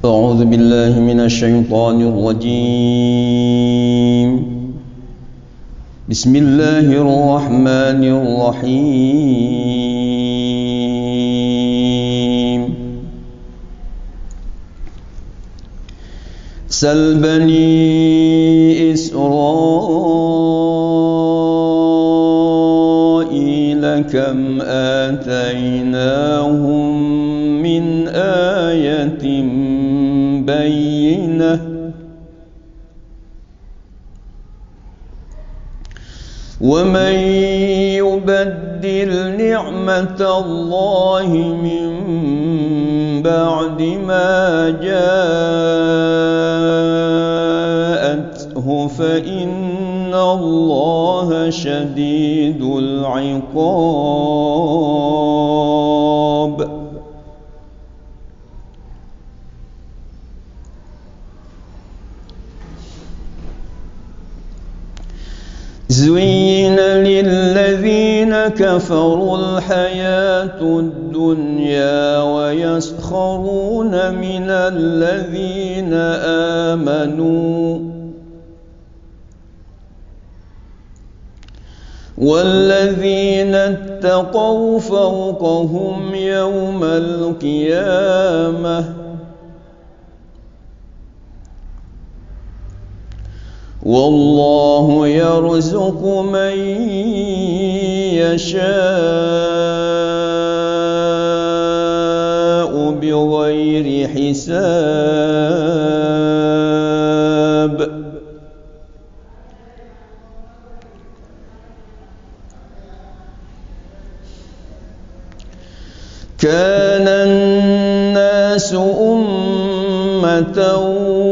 أعوذ بالله من الشيطان الرجيم. بسم الله الرحمن الرحيم. سل بني إسرائيل كم آتيناهم من آية بينة ومن يبدل نعمة الله من بعد ما جاءته فإن الله شديد العقاب. زين للذين كفروا الحياة الدنيا ويسخرون من الذين آمنوا والذين اتقوا فوقهم يوم القيامة والله يرزق من يشاء بغير حساب. كان الناس أمة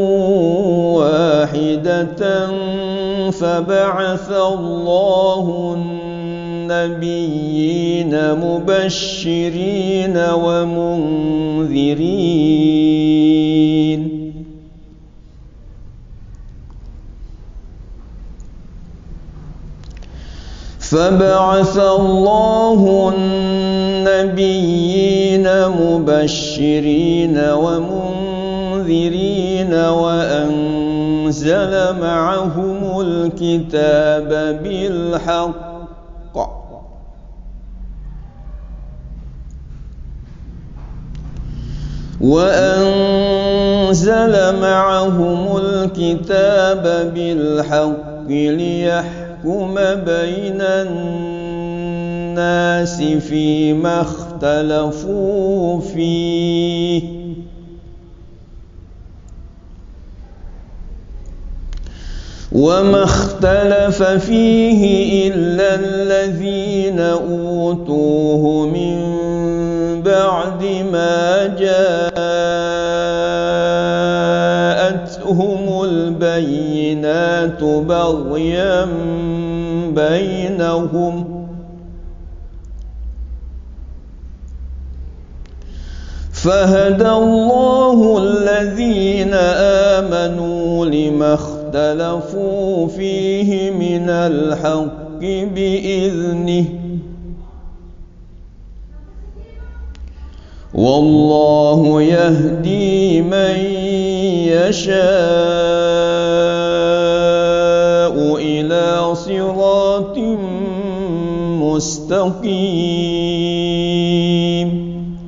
واحدة فبعث الله النبيين مبشرين ومنذرين وأنزل معهم الكتاب بالحق ليحكم بين الناس فيما اختلفوا فيه وما اختلف فيه إلا الذين أوتوه من بعد ما جاءتهم البينات بغيا بينهم فهدى الله الذين آمنوا لما اختلفوا فيه من الحق بإذنه والله يهدي من يشاء إلى صراط مستقيم.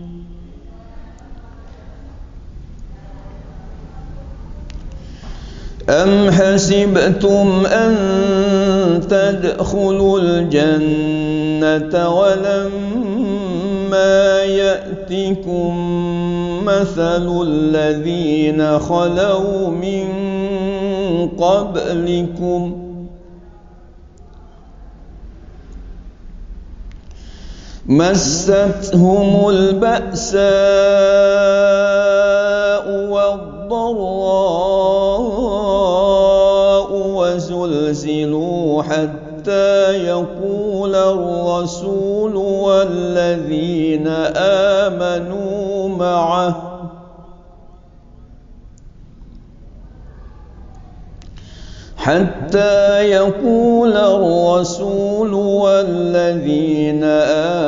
أم حسبتم أن تدخلوا الجنة ولما يأتكم مثل الذين خلوا من قبلكم مستهم البأساء والضراء وزلزلوا حتى يقول الرسول والذين آمنوا معه حتى يقول الرسول والذين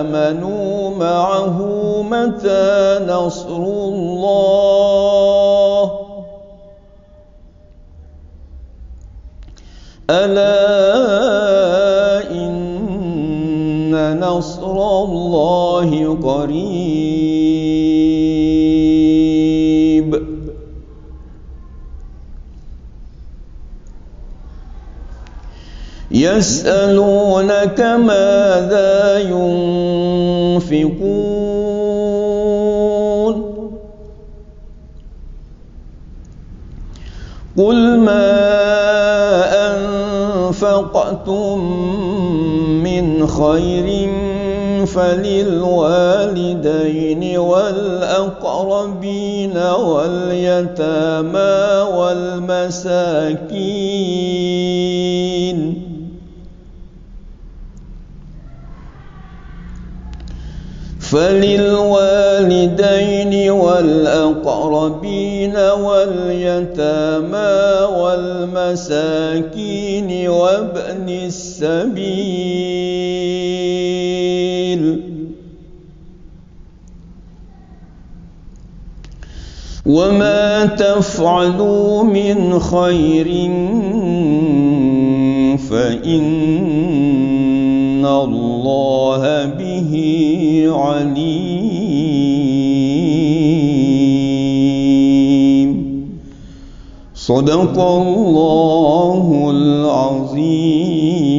آمنوا معه متى نصر الله ألا إن نصر الله قريب. يسألونك ماذا ينفقون قل ما أنفقتم من خير فللوالدين والأقربين واليتامى والمساكين والمساكين وابن السبيل وما تفعلوا من خير فإن الله به عليم. صدق الله العظيم.